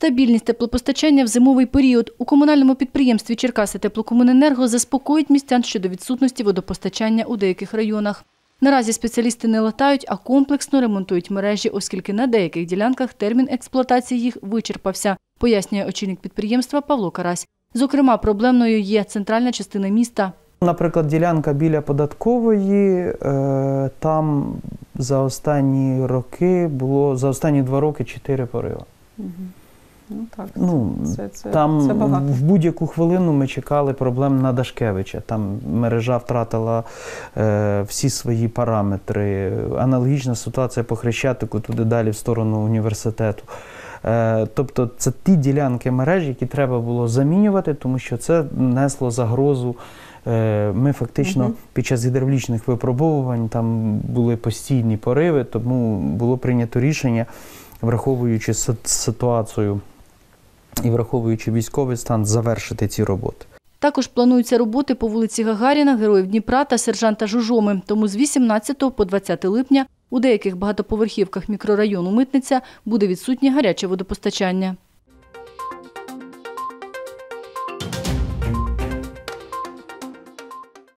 Стабільність теплопостачання в зимовий період. У комунальному підприємстві «Черкаситеплокомуненерго» заспокоюють містян щодо відсутності водопостачання у деяких районах. Наразі спеціалісти не латають, а комплексно ремонтують мережі, оскільки на деяких ділянках термін експлуатації їх вичерпався, пояснює очільник підприємства Павло Карась. Зокрема, проблемною є центральна частина міста. Наприклад, ділянка біля Податкової, там за останні 2 роки 4 пориви. Там в будь-яку хвилину ми чекали проблем на Дашкевича. Там мережа втратила всі свої параметри. Аналогічна ситуація по Хрещатику, туди далі в сторону університету. Тобто це ті ділянки мережі, які треба було замінювати, тому що це несло загрозу. Ми фактично під час гідравлічних випробовувань, там були постійні пориви, тому було прийнято рішення, враховуючи ситуацію і враховуючи військовий стан, завершити ці роботи. Також плануються роботи по вулиці Гагаріна, Героїв Дніпра та Сержанта Жужоми. Тому з 18 по 20 липня у деяких багатоповерхівках мікрорайону Митниця буде відсутнє гаряче водопостачання.